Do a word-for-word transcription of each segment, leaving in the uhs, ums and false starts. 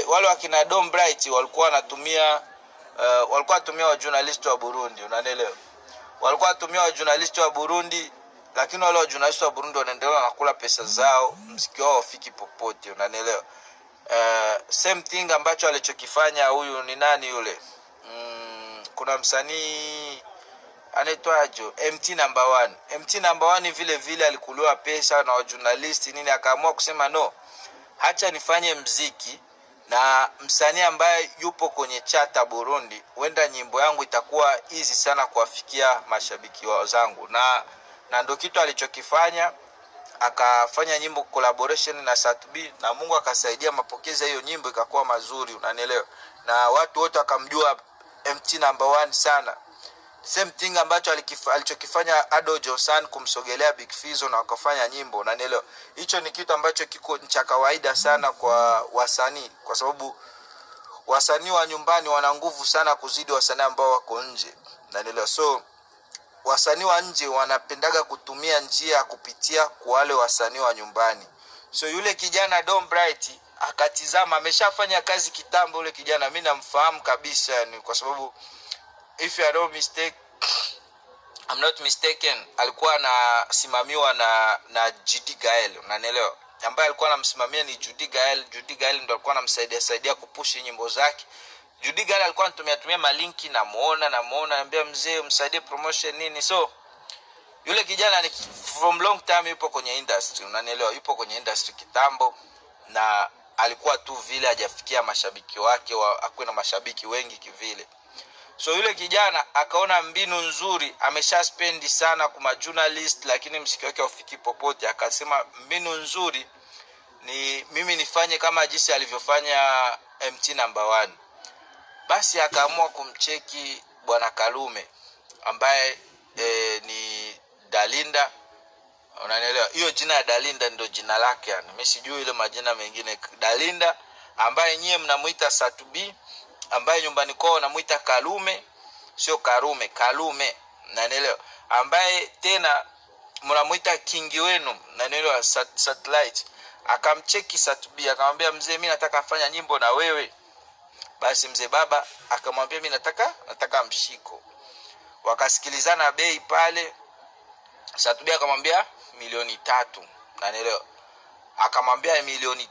wale wakina Dom Bright walikuwa wanatumia uh, walikuwa watumia wa journalist wa Burundi, unanielewa? Walikuwa watumia wa journalist wa Burundi, lakini wale wa journalist wa Burundi wanaendelea na kula pesa zao, mziki wao ufiki popote, unanielewa? Uh, same thing ambacho alichokifanya huyu ni nani yule? Mm, kuna msanii anaitwaje? M T number one. M T number one vile vile alikuliwa pesa na wa journalist nini, akaamua kusema no, hacha nifanye mziki na msanii ambaye yupo kwenye chata Burundi, wenda nyimbo yangu itakuwa easy sana kuwafikia mashabiki wao zangu. Na na ndio kitu alichokifanya, akafanya nyimbo collaboration na Satubi, na Mungu akasaidia mapokezi hiyo nyimbo ikakuwa mazuri, unanielewa? Na watu wote wakamjua M T number one sana. Same thing ambacho alichokifanya Ado Johnson kumsogelea Big Fizzo na wakafanya nyimbo, unanielewa? Hicho ni kitu ambacho kiko cha kawaida sana kwa wasanii, kwa sababu wasanii wa nyumbani wana nguvu sana kuzidi wasanii ambao wako nje, unanielewa? So wasanii wa nje wanapendaga kutumia njia ya kupitia kwa wale wasanii wa nyumbani. So yule kijana Dom Bright akatizama, ameshafanya kazi kitambo yule kijana, mimi namfahamu kabisa yani, kwa sababu if you are not mistake I'm not mistaken alikuwa anasimamiwa na na Judy Gael, unanielewa? Ambaye alikuwa anamsimamia ni Judy Gael. Judy Gael ndo alikuwa anamsaidia saidia kupush nyimbo zake. Judy Gael alikuwa anatumia tumia malinki, na muona na muona anambia mzee msaidie promotion nini. So yule kijana ni from long time yupo kwenye industry, unanielewa? Yupo kwenye industry kitambo, na alikuwa tu vile hajafikia mashabiki wake, hakuwa na mashabiki wengi kivile. So yule kijana akaona mbinu nzuri, amesha spendi sana kwa journalist lakini msiki wake ufiki popote, akasema mbinu nzuri ni mimi nifanye kama jinsi alivyofanya M T number one. Basi akaamua kumcheki bwana Kalume ambaye e, ni Dalinda, unanielewa? Hiyo jina ya Dalinda ndio jina lake yani, mimi sijui ile majina mengine. Dalinda ambaye nyie mnamuita Satubi, ambaye nyumbani kwao wanamuita Kalume, sio Karume, Kalume, unanielewa? Ambaye tena mnamuita kingi wenu, unanielewa, Sat, Satellite. Akamcheki Satubi akamwambia mzee mimi nataka afanya nyimbo na wewe. Basi mzee baba akamwambia mimi nataka nataka mshiko. Wakasikilizana bei pale. Satubi akamwambia milioni tatu, unanielewa? Akamwambia milioni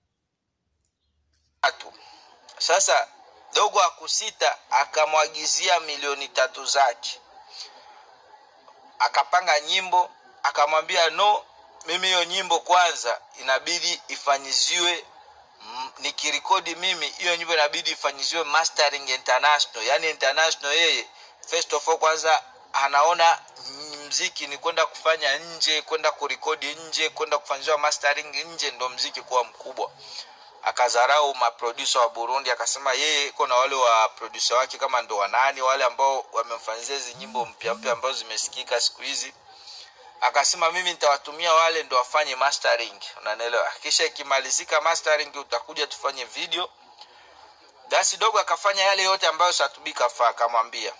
tatu. Sasa dogo akusita akamwagizia milioni tatu zake. Akapanga nyimbo, akamwambia no, mimi hiyo nyimbo kwanza inabidi ifanyiziwe mm, nikirekodi mimi hiyo nyimbo inabidi ifanyiziwe mastering international. Yani international yeye first of all kwanza anaona mziki ni kwenda kufanya nje, kwenda kurekodi nje, kwenda kufanyiziwa mastering nje ndo mziki kuwa mkubwa. Akazarau maproducer wa Burundi, akasema yeye iko na wale wa producer wake kama ndo wanani wale ambao wamemfanyia hizo nyimbo mpya mpya ambazo zimesikika siku hizi. Akasema mimi nitawatumia wale ndo wafanye mastering, unanielewa? Kisha ikimalizika mastering utakuja tufanye video. Basi dogo akafanya yale yote ambayo Satubi kafaa, akamwambia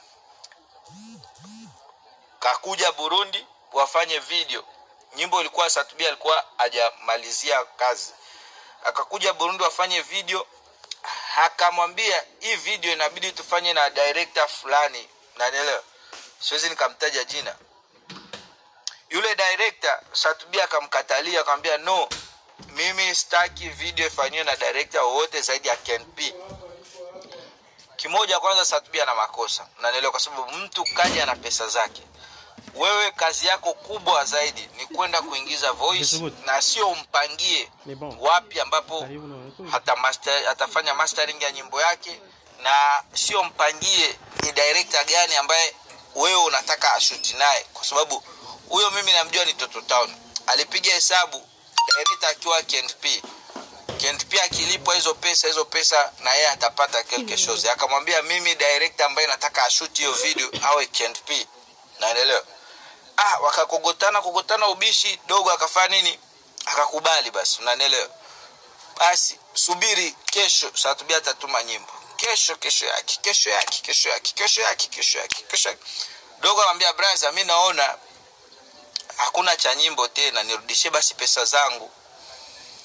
kakuja Burundi wafanye video. Nyimbo ilikuwa Satubi alikuwa hajamalizia kazi. Akakuja Burundi wafanye video. Akamwambia hii video inabidi tufanye na director fulani, unanielewa? Siwezi nikamtaja jina. Yule director Satubi akamkatalia, akamwambia no, mimi sitaki video ifanywe na director wote zaidi ya Ken P. Kimoja kwanza Satubi ana makosa, unanielewa? Kwa sababu mtu kaja na pesa zake. Wewe kazi yako kubwa zaidi ni kwenda kuingiza voice, na sio umpangie wapi ambapo hata master atafanya mastering ya nyimbo yake, na sio mpangie ni director gani ambaye wewe unataka ashuti naye, kwa sababu huyo mimi namjua ni Toto Town. Alipiga hesabu director akiwa Ken P. Ken P akilipwa hizo pesa hizo pesa na yeye atapata quelque chose. Akamwambia mimi director ambaye nataka ashuti hiyo video awe Ken P. Naelewa? Ah, wakakogotana kogotana ubishi, dogo akafanya nini? Akakubali basi, unanielewa? Basi subiri kesho Satubi atatuma nyimbo. Kesho kesho yake, kesho yake, kesho yake, kesho yake, kesho yake, kesho yake. Dogo anambia brother, mimi naona hakuna cha nyimbo tena, nirudishie basi pesa zangu.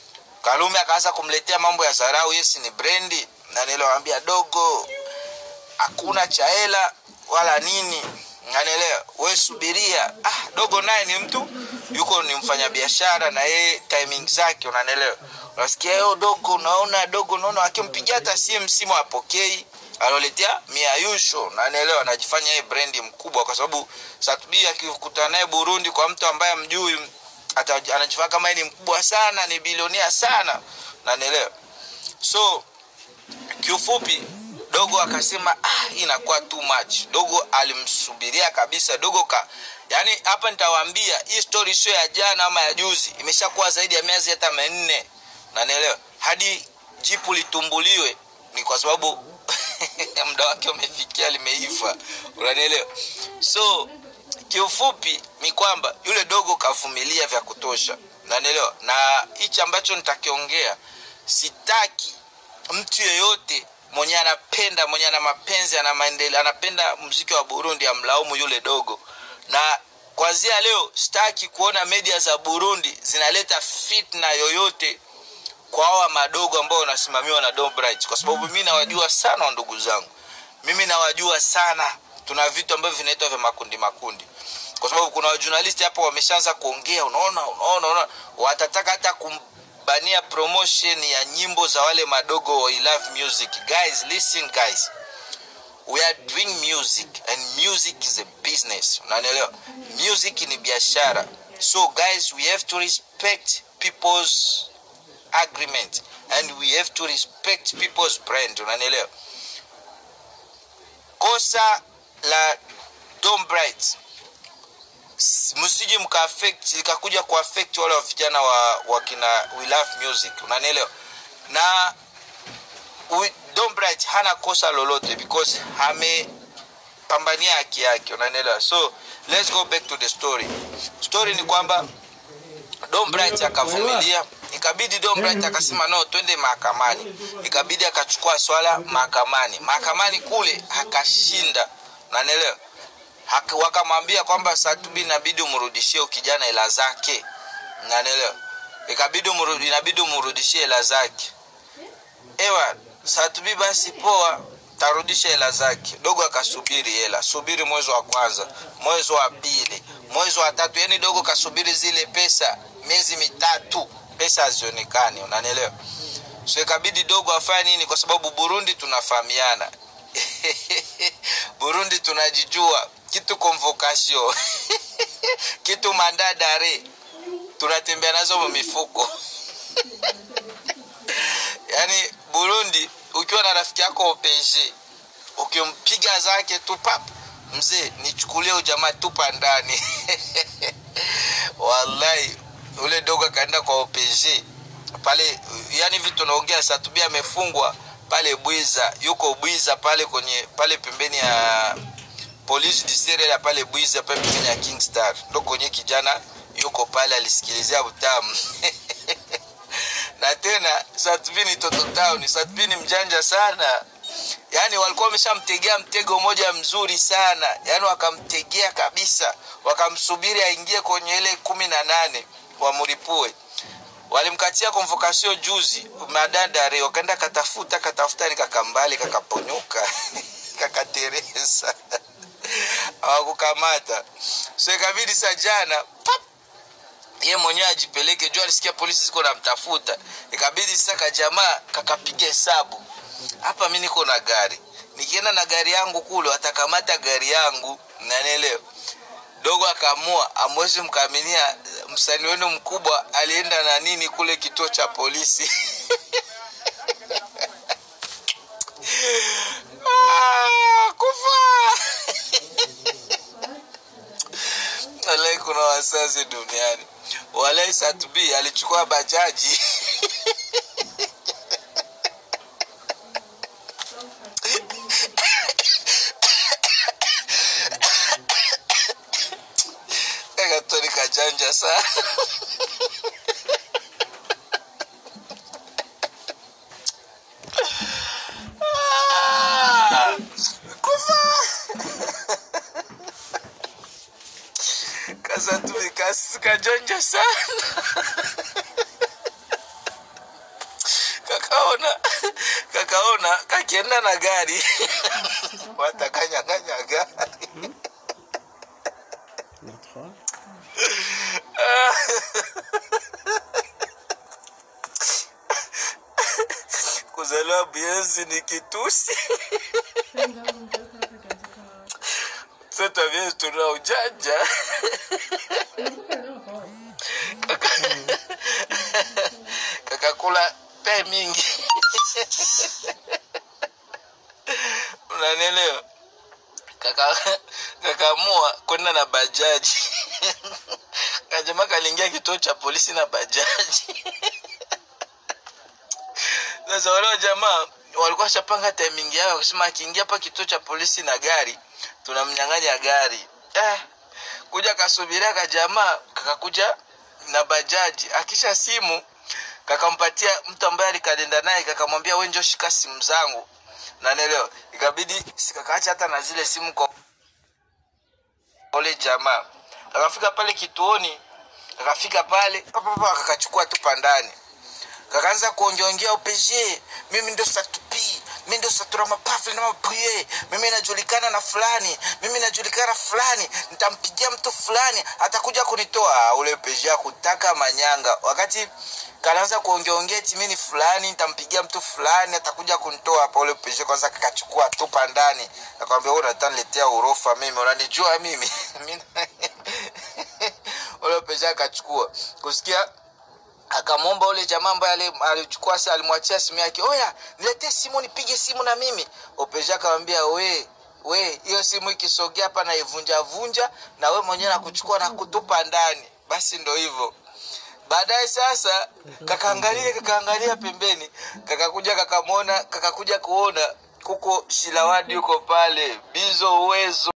Kalume akaanza kumletea mambo ya sarau, yes ni Brandy, na nilimwambia dogo hakuna cha hela wala nini, unanielewa, wewe subiria. Ah, dogo naye ni mtu yuko ni mfanyabiashara na yeye timing zake, unanielewa. Unasikia yo dogo, unaona dogo, unaona akimpigia hata simu simu apokei, aloletea miayusho, unanielewa, anajifanya yeye Brandy mkubwa kwa sababu Satubi akikutana naye Burundi kwa mtu ambaye mjui anajifanya kama yeye ni mkubwa sana, ni bilionia sana, unanielewa. So kiufupi dogo akasema ah, inakuwa too much. Dogo alimsubiria kabisa. Dogo ka yani hapa nitawaambia hii story sio ya jana ama ya juzi, imeshakuwa zaidi ya miezi hata minne, unanielewa. Hadi jipu litumbuliwe ni kwa sababu muda wake umefikia, limeifa, unanielewa. So kiufupi ni kwamba yule dogo kavumilia vya kutosha, unanielewa. Na hichi ambacho nitakiongea, sitaki mtu yeyote mwenye anapenda, mwenye ana mapenzi, ana maendeleo, anapenda muziki wa Burundi amlaumu yule dogo. Na kuanzia leo sitaki kuona media za Burundi zinaleta fitna yoyote kwa hawa madogo ambao wanasimamiwa na Dom Bright, kwa sababu mimi nawajua sana ndugu zangu. Mimi nawajua sana. Tuna vitu ambavyo vinaitwa vya makundi makundi. Kwa sababu kuna journalists hapo wameshaanza kuongea, unaona, unaona, unaona, watataka hata kumbania promotion ya nyimbo za wale madogo wa I Love Music. Guys, listen guys. We are doing music and music is a business. Unanielewa? Music ni biashara. So guys, we have to respect people's agreement and we have to respect people's brand, unanielewa. Kosa la Dom Bright msije mka affect ikakuja ku affect wale vijana wa wakina We Love Music, unanielewa. Na we, Dom Bright hana kosa lolote because hame pambania haki yake, unanielewa. So let's go back to the story. Story ni kwamba Dom Bright akavumilia, ikabidi Dom Bright akasema no, twende mahakamani. Ikabidi akachukua swala mahakamani. Mahakamani kule akashinda, unanielewa. Wakamwambia kwamba Satubi inabidi umrudishie kijana hela zake, unanielewa. Ikabidi umrudi, inabidi umrudishie hela zake. Ewa Satubi basi poa, tarudisha hela zake. Dogo akasubiri hela, subiri mwezi wa kwanza, mwezi wa pili, mwezi wa tatu, yani dogo kasubiri zile pesa miezi mitatu, pesa hazionekani, unanielewa. So ikabidi dogo afanye nini, kwa sababu Burundi tunafahamiana. Burundi tunajijua, kitu convocation kitu mandadare tunatembea nazo mifuko. Yani Burundi ukiwa na rafiki yako O P G, ukimpiga zake tu pap, mzee nichukulie ujamaa tupa ndani. Wallahi ule dogo kaenda kwa O P G pale, yani vitu naongea Satubi amefungwa pale Bwiza, yuko Bwiza pale kwenye pale pembeni ya police district pale Bwiza pale pembeni ya Kingstar. Ndo kwenye kijana yuko pale alisikilizia utamu. Na tena Satubi ni toto town, Satubi ni mjanja sana. Yani walikuwa wameshamtegea mtego moja mzuri sana. Yani wakamtegea kabisa, wakamsubiri aingie kwenye ile kumi na nane wamripue. Walimkatia convocation juzi madadare, wakaenda katafuta katafuta nikakambali kakaponyuka kakateresa hawakukamata. So ikabidi sajana pap yeye mwenyewe ajipeleke, jua alisikia polisi ziko namtafuta. Ikabidi saka jamaa kakapiga hesabu, hapa mimi niko na gari, nikienda na gari yangu kule watakamata gari yangu, unanielewa. Dogo akaamua amwezi mkaminia msanii wenu mkubwa alienda na nini kule kituo cha polisi. Ah, kufa. Walai kuna wasazi duniani. Walai Satubi alichukua bajaji. Gatoni kajanja sana. Ah, kufa. Kasatubi kajanja sana. kakaona kakaona kakienda na gari watakanyang'anya gari. Kuzaliwa bienzi ni kitusi. Sasa bienzi tuna ujanja. Kaka, kaka kula pe mingi. Unanielewa? Kaka kakamua kwenda na bajaji. Kajama kalingia kituo cha polisi na bajaji. Sasa wale jamaa walikuwa shapanga timing yao kusema akiingia hapa kituo cha polisi na gari tunamnyang'anya gari. Eh, kuja kasubiria ka jamaa kakakuja na bajaji. Akisha simu kakampatia mtu ambaye alikalenda naye, kakamwambia wewe njoo shika simu zangu. Na nielewa ikabidi sikakaacha hata na zile simu kwa ole jamaa. Akafika pale kituoni, akafika pale papa akachukua tu pandani. Kakaanza kuongeongea upeje, mimi ndo satupi, mimi ndo satura mapafu na maprie, mimi najulikana na fulani, mimi najulikana fulani, nitampigia mtu fulani atakuja kunitoa. Ule upeje kutaka manyanga. Wakati kaanza kuongeongea eti mimi ni fulani, nitampigia mtu fulani atakuja kunitoa, hapa ule upeje kwanza kakachukua tu pandani. Akamwambia wewe unataniletea urofa mimi, unanijua mimi. Ule upeje akachukua. Kusikia akamwomba ule jamaa ambaye alichukua si alimwachia simu yake, oya niletee simu nipige simu na mimi. Opeja akamwambia we we hiyo simu ikisogea hapa na ivunja vunja na we mwenyewe nakuchukua na kutupa ndani. Basi ndo hivyo. Baadaye sasa kakaangalia kakaangalia pembeni, kakakuja kakamuona kakakuja kuona kuko Shilawadi yuko pale Bizo Uwezo.